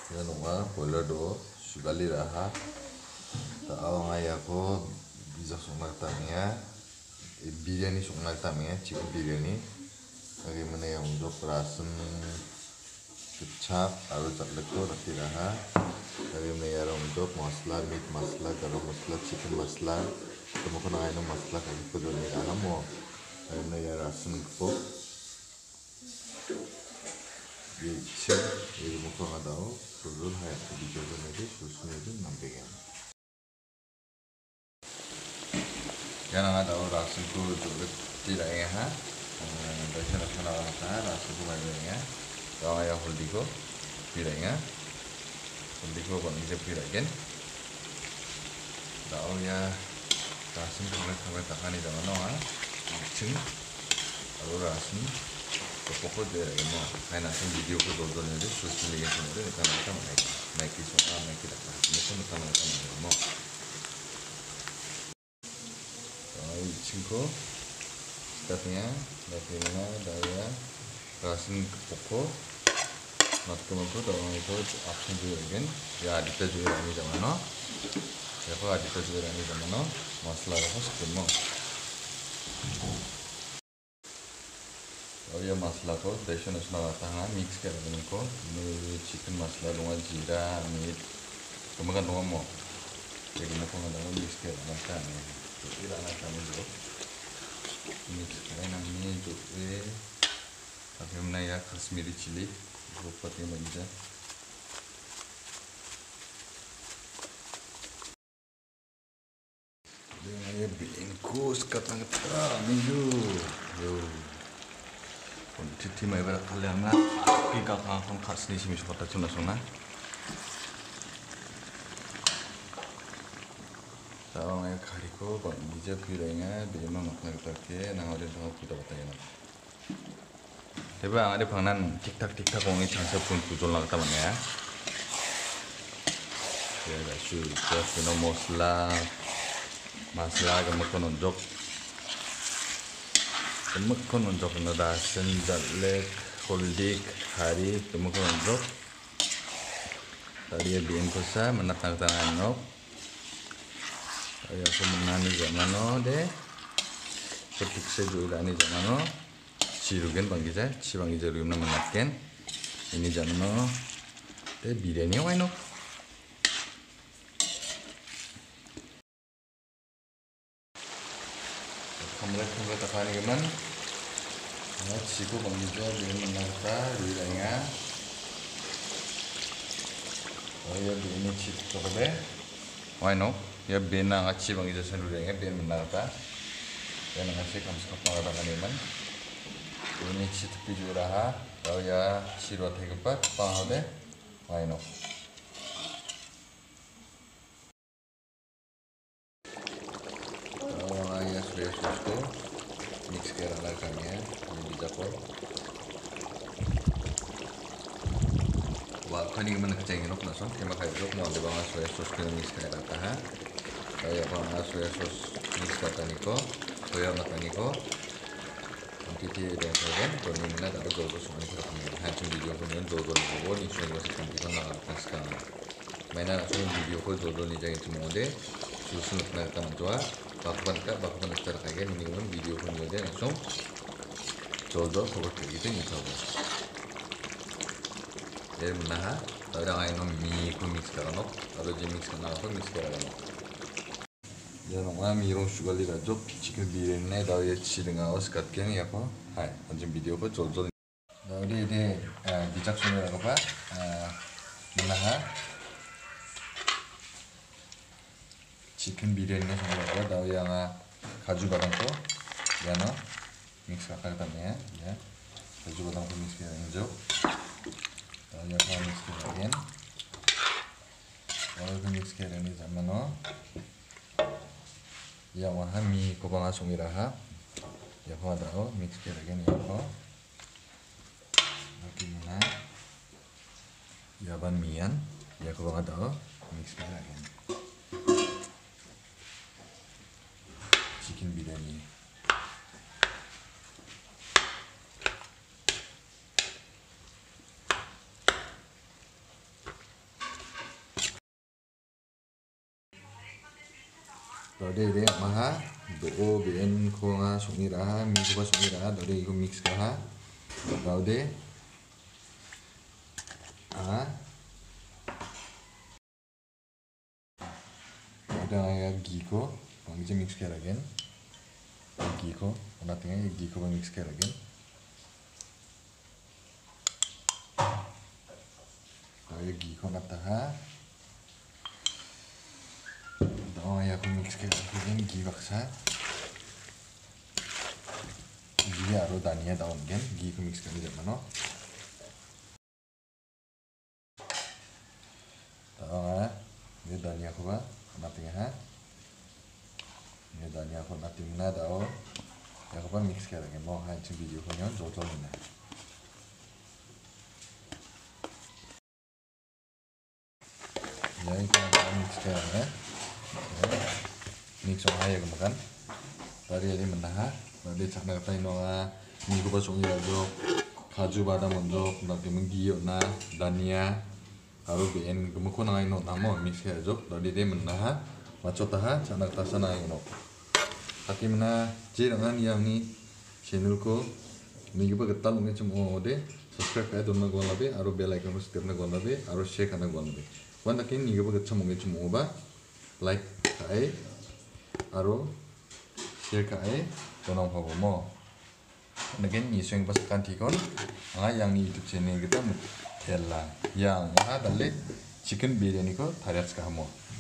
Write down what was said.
Ya nunggu boiler do sugali raha. Tahu nggak ya ko bisa sungai tamnya biryani sungai tamnya chicken biryani. Bagaimana yang untuk rasen kecap aru catlek to rati raha. Bagaimana ya untuk masala meat masala garam masala chicken masala. Temukan ayam masala kali ko do ni raha mo. Bagaimana ya rasen kepok. Ye cek ये मुखों का दाव सुरुल है बीजों को नहीं सुसुने जो नंबेगा या ना दाव रासु को जो तीराएंगे हाँ दर्शन अच्छा ना होता है रासु को मारेंगे दाव या होल्डी को तीराएंगे होल्डी को बंदी से तीराएंगे दाव या रासु को हमें तकानी दाव ना हाँ चिंग और Raso pokok dia emo kayak nasi video ko dodol ni social media ko ni kan kita naik soal naik kita ini pun kita emo cinco startnya dapurnya daya rasin pokok mat kemampu dalam itu option juga kan ya adita juga ini zaman no ya kok adita juga ini zaman no masalah apa sih mo और ये मसाला को बेसन उसना आता है मिक्स कर देने को चिकन मसाला दूँगा जीरा मीट तो मगर दूँगा मो एक मुखों में दूँगा मिक्स कर देना चाहिए तो इधर आना चाहिए जो मिक्स करें ना ये जो ये अभी हमने यार कश्मीरी चिली वो पत्ते में जा ये इनको इसका तंगता मिलू यो Titi mai berat kalian nak kita akan khas ni sih kota cuna sona. Tahu mai kari ko kon bija pirengnya bima makna kita ke nang ada sama kita batayana. Tapi ang ada panganan tik tak kongi chance pun pujol lang taman ya. Ya dah su no masla gamakon onjok. Temukan untuk nadasen jalek holdik hari temukan untuk tadi ya bikin kosa menatang tangan nok ya kemenani zamano deh ketik sejulah ini zamano cirugen bangkita cibangi jarumna menatken ini zamano deh biryani why no Kamu tekan gimana? Siku pemija dengan menata wilayahnya. Oh ya ini chip coba. Why no? Ya bena ngaci bang ija sen wilayahnya ben menata. Ya ngasih kamu sekarang pengalaman gimana? Ini chip pijuraha. Oh ya sirwat hebat. Pahade? Why no? Sudah mix kira lakannya ini bisa kok wah kan ini mana kecengin ok nasong kema kayak jok mau ada banget soya sos kena mix kira laka kayak banget soya sos mix kata niko soya mata niko nanti dia dan kalian kalau ini ada dua semua kita kami hancur video kemudian dua bawa nih soya masih kan kita nggak pas sekarang mainan langsung video ko dua nih jangan cuma deh susun nak teman tua bakuban secara kayak minimum video pun dia langsung jodoh seperti itu nih coba jadi menaha ada yang mie pun mix karena ada je mix karena apa mix karena ya nongah mie rom sugar li rajok chicken biryani dah ya ciling awas katken ya apa hai anjing video ko jodoh dah dia bijaksana apa menaha chicken biryani sama apa dah yang kaju badam ko ya no mix kakak tamnya ya kaju badam ko mix kira hijau dah ya ko mix kira again ko mix kira ini sama no ya wah mi ko bang asung iraha ya ko dah mix kira again ya ko bagaimana ya ban mian ya ko bang dah mix kira again chicken biryani Dode de maha do ben ko nga sungiraha mi ko sungiraha dode ko mix kaha dode a dode ya giko bangje mix keragen giko natinga giko mix keragen dode giko nataha ya aku mix keragen gi baksa gi aro dania daun gen gi ko mix keragen mano ini dania ko ba natinga ha ini dania ko natimna dao ya ko ba mix keragen mo ha chi video ko nyon jojol na ya kita mix keragen mix sama ya kan tadi ini menaha nanti cakna kata inoa minggu pasung irajo kaju badam onjok nanti menggiyo na dania haru ben gemukun na ino namo mix ya jok tadi dia menaha macotaha cakna kata sana ino hati mena jirangan yang ni channel ko minggu pa getal mungkin cuma ode subscribe kayak dona gua labe haru bell icon ko setiap na gua labe haru share kana gua labe wanda kin minggu pa getal mungkin cuma oba like kae aro share kae tonong hago mo negen ni swing pas kan tikon yang ni YouTube channel kita mutella yang dalle chicken biryani ko thariats ka mo